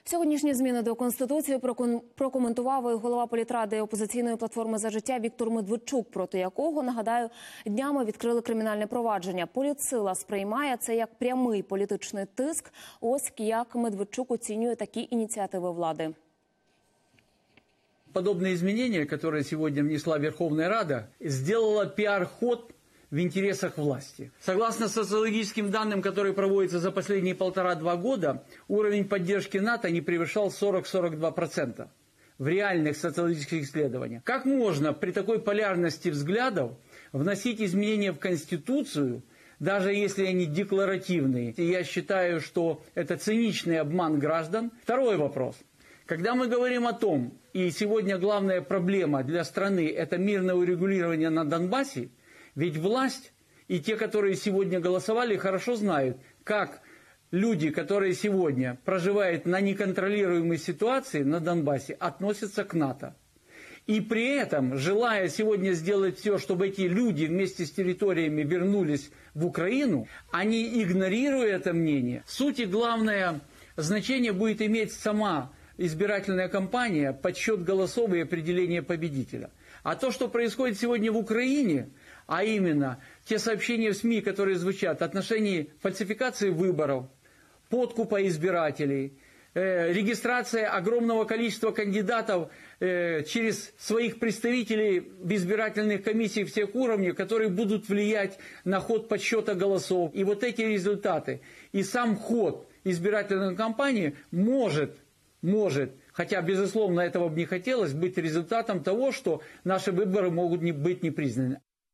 Сьогоднішні зміни до Конституції прокоментував і голова політради опозиційної платформи «За життя» Віктор Медведчук, проти якого, нагадаю, днями відкрили кримінальне провадження. Політсила сприймає це як прямий політичний тиск. Ось як Медведчук оцінює такі ініціативи влади. Подобные изменения, которые сегодня внесла Верховная Рада, сделала пиар-ход в интересах власти. Согласно социологическим данным, которые проводятся за последние 1,5-2 года, уровень поддержки НАТО не превышал 40-42% в реальных социологических исследованиях. Как можно при такой полярности взглядов вносить изменения в Конституцию, даже если они декларативные? И я считаю, что это циничный обман граждан. Второй вопрос. Когда мы говорим о том, и сегодня главная проблема для страны – это мирное урегулирование на Донбассе, ведь власть и те, которые сегодня голосовали, хорошо знают, как люди, которые сегодня проживают на неконтролируемой ситуации на Донбассе, относятся к НАТО. И при этом, желая сегодня сделать все, чтобы эти люди вместе с территориями вернулись в Украину, они, игнорируя это мнение, в сути главное значение будет иметь сама избирательная кампания, подсчет голосов и определение победителя. А то, что происходит сегодня в Украине, а именно те сообщения в СМИ, которые звучат в отношении фальсификации выборов, подкупа избирателей, регистрация огромного количества кандидатов через своих представителей в избирательных комиссиях всех уровней, которые будут влиять на ход подсчета голосов. И вот эти результаты и сам ход избирательной кампании может, хотя, безусловно, этого бы не хотелось, быть результатом того, что наши выборы могут быть не признаны.